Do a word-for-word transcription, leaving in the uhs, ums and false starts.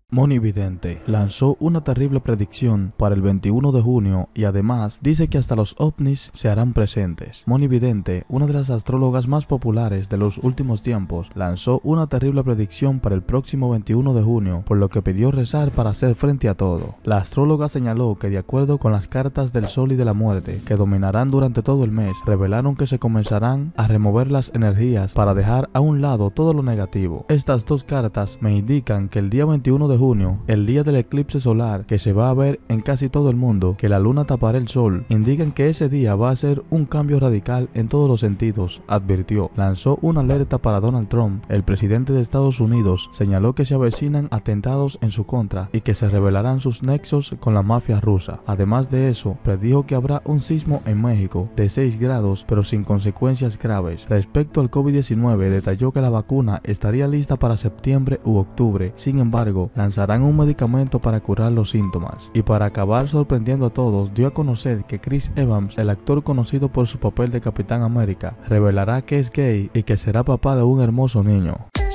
Monividente lanzó una terrible predicción para el veintiuno de junio y además dice que hasta los ovnis se harán presentes. Monividente, una de las astrólogas más populares de los últimos tiempos, lanzó una terrible predicción para el próximo veintiuno de junio, por lo que pidió rezar para hacer frente a todo. La astróloga señaló que de acuerdo con las cartas del sol y de la muerte, que dominarán durante todo el mes, revelaron que se comenzarán a remover las energías para dejar a un lado todo lo negativo. Estas dos cartas me indican que el día veintiuno de junio, el día del eclipse solar que se va a ver en casi todo el mundo, que la luna tapará el sol, indican que ese día va a ser un cambio radical en todos los sentidos, advirtió. Lanzó una alerta para Donald Trump. El presidente de Estados Unidos señaló que se avecinan atentados en su contra y que se revelarán sus nexos con la mafia rusa. Además de eso, predijo que habrá un sismo en México de seis grados, pero sin consecuencias graves. Respecto al COVID diecinueve, detalló que la vacuna estaría lista para septiembre u octubre. Sin embargo, lanzarán un medicamento para curar los síntomas. Y para acabar sorprendiendo a todos, dio a conocer que Chris Evans, el actor conocido por su papel de Capitán América, revelará que es gay y que será papá de un hermoso niño.